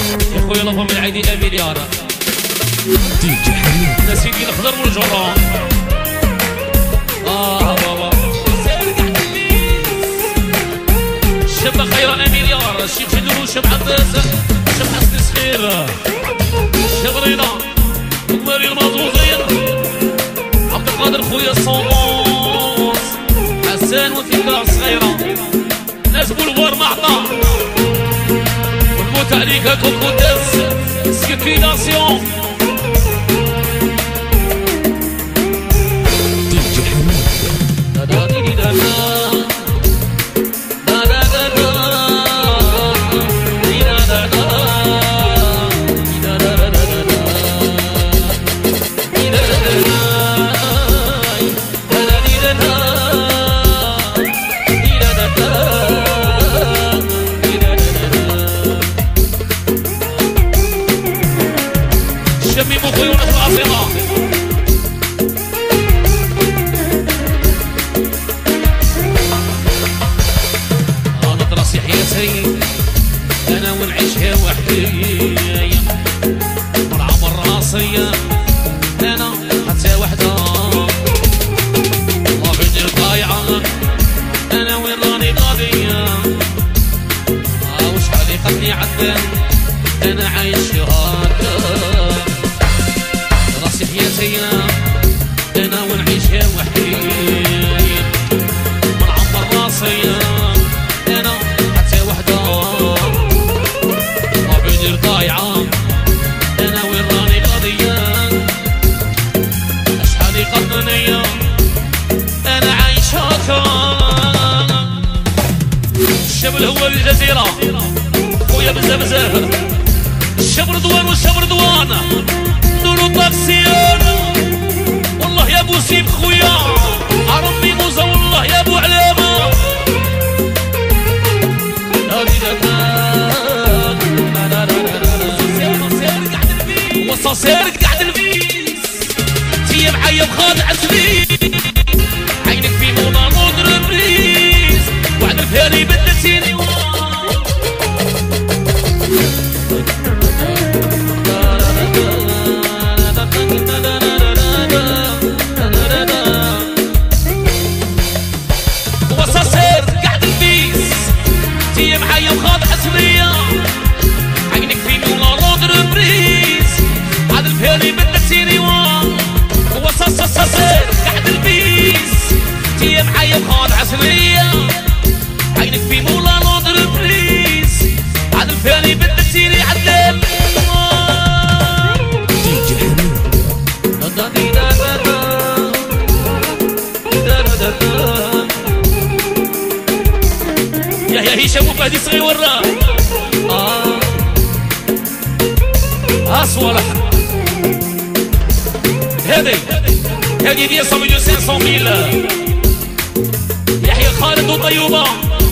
يا خويا لافا من عيدي اميليار دي جي حميد سيدي الخضر والجران بابا شبه خير اميليار الشيخ شدرو شب عباس شب حسن صغير شب رينا وماري المازوزين عبد القادر خويا الصوموس حسان وثيقة صغيرة ناس بولفار معطى والموت عليك كوكوتاس سيركيلاسيون دي جي حميد شميمو خيونة العاصمة نطرس يحيى سيد أنا ونعيشها وحدي مرعى راسية أنا حتى وحدة الله بيدي الضايعة أنا وين راني قاضية وشحال يقتني عدان أنا عايش هاكا راسي حياتيا أنا ونعيشها وحدي منعمر راسيا أنا حتى وحدة ما بيدير ضايعة أنا وين راني قاضية أشحال يقتني أنا عايش هاكا الشبل هو الجزيرة خويا بزاف بزاف الشب رضوان والشب رضوان نورو طاكسيان والله يا ابو سيف خويا عربي موزة والله يا ابو علامة وصاصير قاعد الفيس تي معايا وخاضع الفيس عينك في موضة مودر بريس وعد الفهري بدلتيني وصاصير قاعد الفيس تي معايا وخاضع اسمية عينك في موضة مودر بريس عاد الفهري بدلتيني وصاصير قاعد الفيس تي معايا وخاضع اسمية عينك في مولا ناظر بريس عاد الفاني بدلتيني عدل دي جي حميد يا هشام وفهدي صغير ورا صوالح هذه دي 500,000 يحيى خالد وطيوبة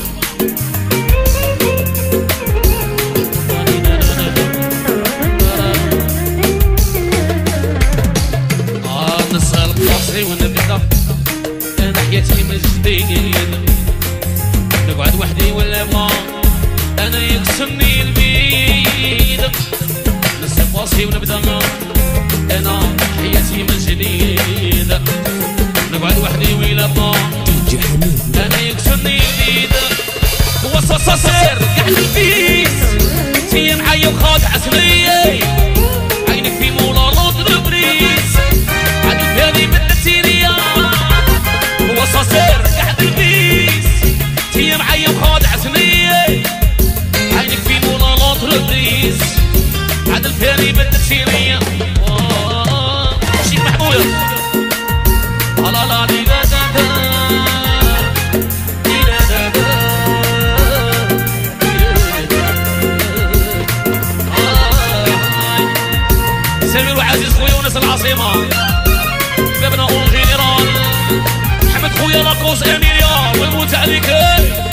نسهر بلاصتي ونبدا انا حياتي من جديد نقعد وحدي ولا ما انا يكسرني البيد نسهر بلاصتي ونبدا انا حياتي من جديد نقعد وحدي ولا ما دي جي حميد انا يكسرني البيد وصاصير قاعد الفيس تي معايا وخاضع اسمي عينك في مولا ناظر بريس عاد الفاني بدلتيني وصاصير قاعد الفيس تي معايا وخاضع اسمي عينك في مولا ناظر بريس عاد الفاني بدلتيني شيخ محمود لا لا دي سمير وعزيز خويا وناس العاصمة بابنا اون جينيرال حمد خويا لاكوس اميريا والموت عليك